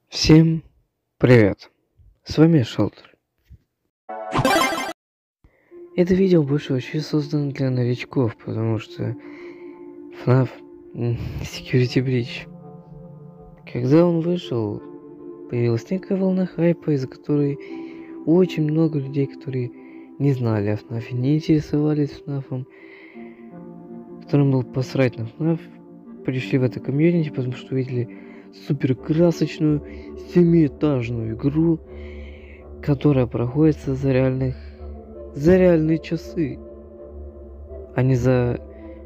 Всем привет! С вами Шелтер. Это видео больше вообще создано для новичков, потому что FNAF Security Breach. Когда он вышел, появилась некая волна хайпа, из-за которой очень много людей, которые не знали о FNAF, не интересовались FNAF, которым был посрать на FNAF, пришли в это комьюнити, потому что увидели супер красочную 7-этажную игру, которая проходится за реальные часы, а не за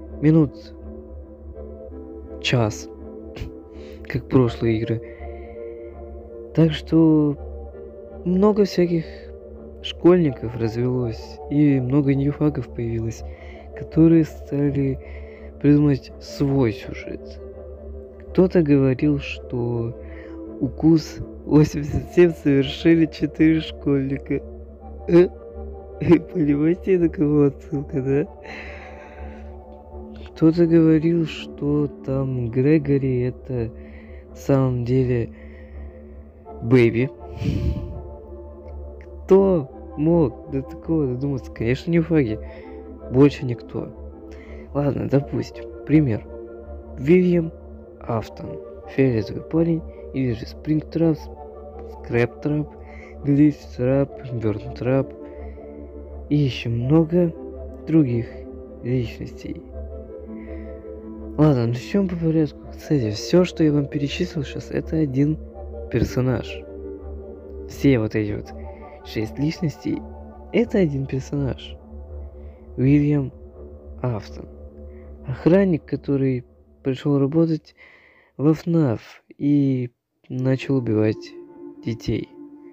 час, как прошлые игры. Так что много всяких школьников развелось, и много ньюфагов появилось, которые стали придумать свой сюжет. Кто-то говорил, что укус 87 совершили 4 школьника. Понимаете, на кого отсылка, да? Кто-то говорил, что там Грегори это на самом деле Бэйби. Кто мог до такого додуматься? Конечно, не фаги. Больше никто. Ладно, допустим. Пример. Вильям Афтон. Фиолетовый парень, или же Спрингтрап, Скрэптрап, Гличтрап, Бёрнтрап и еще много других личностей. Ладно, начнем по порядку. Кстати, все, что я вам перечислил сейчас, это один персонаж. Все вот эти вот 6 личностей, это один персонаж. Уильям Афтон. Охранник, который пришел работать во FNAF и начал убивать детей.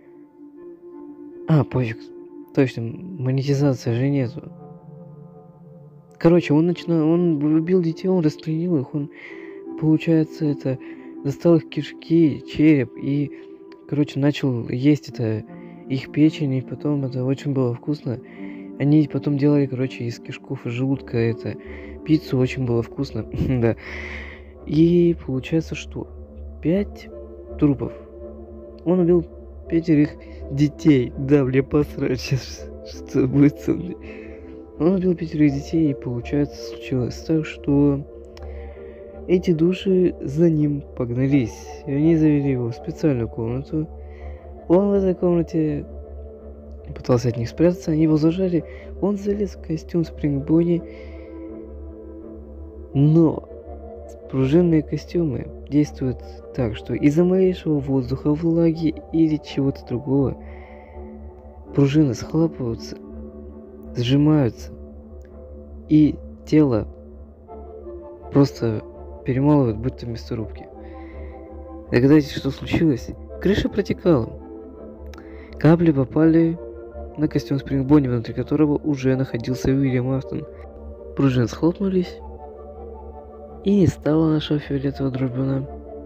Пофиг. Точно, монетизации же нету. Короче, он убил детей, он расстрелял их, он, получается, это достал их кишки, череп и, короче, начал есть это их печень, и потом это очень было вкусно. Они потом делали, короче, из кишков и желудка это пиццу, очень было вкусно, да. И получается, что 5 трупов. Он убил 5 детей. Да, мне посрать сейчас, что будет со мной. Он убил 5 детей, и получается, случилось так, что эти души за ним погнались. И они завели его в специальную комнату. Он в этой комнате пытался от них спрятаться, они его зажали. Он залез в костюм Спринг Бонни. Но пружинные костюмы действуют так, что из-за малейшего воздуха, влаги или чего-то другого пружины схлапываются, сжимаются, и тело просто перемалывают, будто в мясорубке. Догадайтесь, что случилось? Крыша протекала. Капли попали на костюм Спринг Бонни, внутри которого уже находился Уильям Афтон. Пружины схлопнулись, и не стало нашего фиолетового дружбана.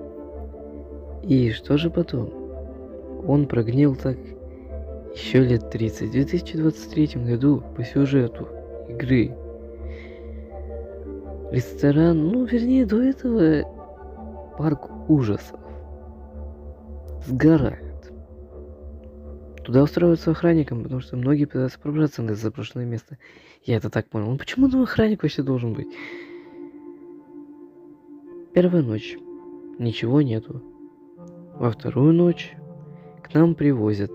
И что же потом? Он прогнил так еще лет 30. В 2023 году по сюжету игры ресторан, вернее, до этого парк ужасов сгорает. Туда устраиваются охранником, потому что многие пытаются пробраться на заброшенное место. Я это так понял. Почему там охранник вообще должен быть? Первая ночь. Ничего нету. Во вторую ночь к нам привозят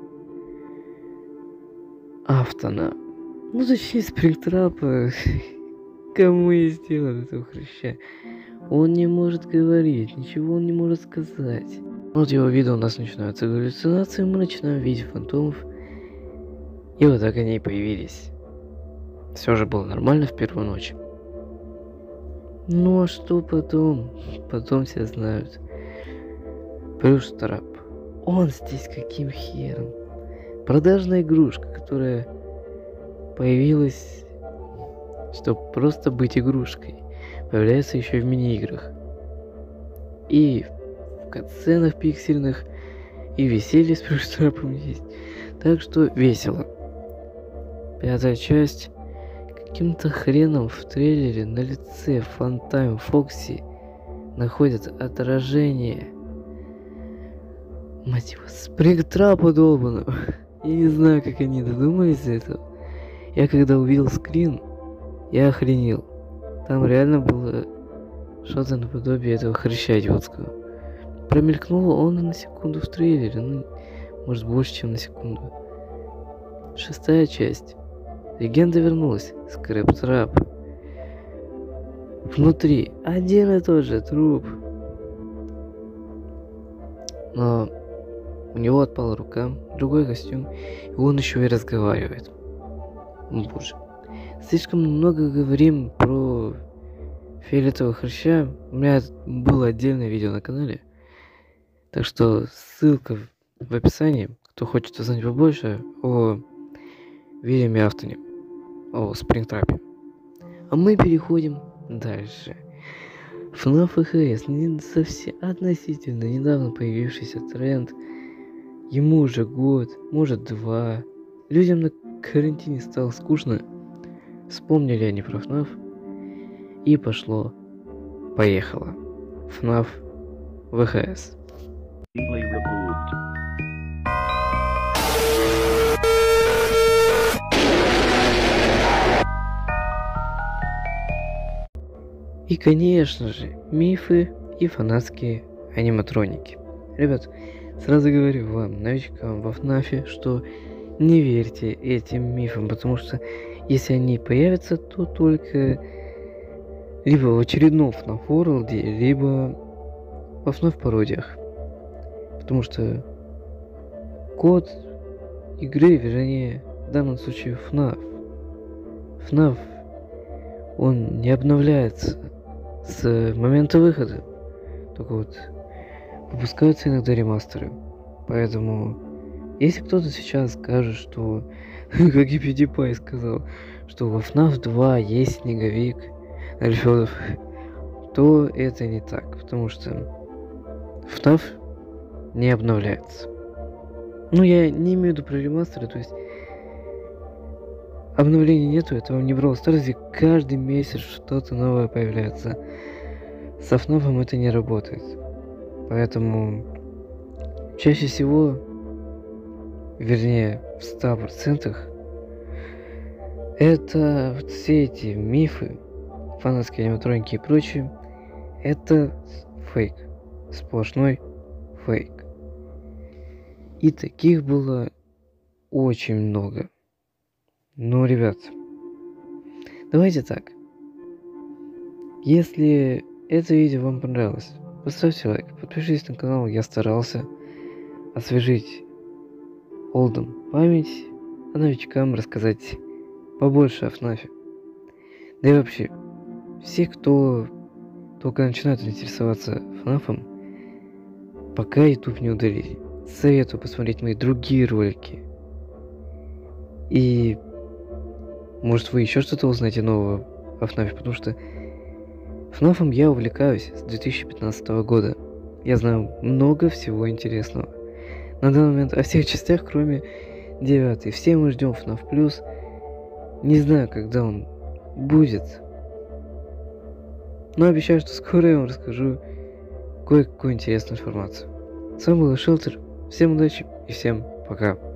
Афтона. Точнее, Спрингтрапа. Кому я сделал этого хряща? Он не может говорить, ничего он не может сказать. От его вида у нас начинаются галлюцинации, мы начинаем видеть фантомов. И вот так они и появились. Все же было нормально в первую ночь. А что потом? Потом все знают. Плюс Трап. Он здесь каким хером? Продажная игрушка, которая появилась, чтобы просто быть игрушкой, появляется еще в мини-играх. И в катсценах пиксельных, и веселье с Плюс Трапом есть. Так что весело. 5-я часть. Каким-то хреном в трейлере на лице Фантайм Фокси находят отражение Мать его, Спрингтрапа долбаного. Я не знаю, как они додумались до этого. Я когда увидел скрин, я охренел. Там реально было что-то наподобие этого хряща идиотского. Промелькнуло он на секунду в трейлере, ну, может больше, чем на секунду. 6-я часть. Легенда вернулась. Скрэптрап. Внутри один и тот же труп. Но у него отпала рука, другой костюм, и он еще и разговаривает. Боже. Слишком много говорим про фиолетового хряща. У меня было отдельное видео на канале. Так что ссылка в описании, кто хочет узнать побольше о Вильяме Афтоне, о Спрингтрапе. А мы переходим дальше. FNAF ХС не совсем относительно недавно появившийся тренд. Ему уже год, может 2. Людям на карантине стало скучно. Вспомнили они про FNAF. И пошло. Поехало. FNAF ВХС. И, конечно же, мифы и фанатские аниматроники. Ребят, сразу говорю вам, новичкам во FNAF, что не верьте этим мифам, потому что если они появятся, то только либо в очередном FNAF World, либо во FNAF пародиях. Потому что код игры, вернее, в данном случае FNAF, он не обновляется с момента выхода. Только вот выпускаются иногда ремастеры. Поэтому, если кто-то сейчас скажет, что, как и PewDiePie сказал, что во FNAF 2 есть снеговик Альфёдов, то это не так, потому что FNAF не обновляется. Ну, я не имею в виду про ремастеры, то есть обновлений нету, это вам не Brawl Stars, где каждый месяц что-то новое появляется. С FNAF это не работает. Поэтому чаще всего, вернее в 100%, это вот все эти мифы, фанатские аниматроники и прочее, это фейк. Сплошной фейк. И таких было очень много. Ну, ребят, давайте так. Если это видео вам понравилось, поставьте лайк, подпишитесь на канал. Я старался освежить олдом память, а новичкам рассказать побольше о FNAF. Да и вообще, все, кто только начинают интересоваться FNAF, пока YouTube не удалили, советую посмотреть мои другие ролики. И может вы еще что-то узнаете нового о FNAF, потому что FNAF я увлекаюсь с 2015 года. Я знаю много всего интересного. На данный момент о всех частях, кроме 9. Все мы ждем FNAF+. Не знаю, когда он будет. Но обещаю, что скоро я вам расскажу кое-какую интересную информацию. С вами был Шелтер. Всем удачи и всем пока.